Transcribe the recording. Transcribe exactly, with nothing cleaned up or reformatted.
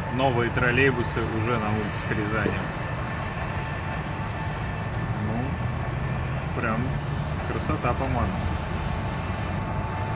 новые троллейбусы уже на улицах Рязани. Ну, прям красота, по-моему.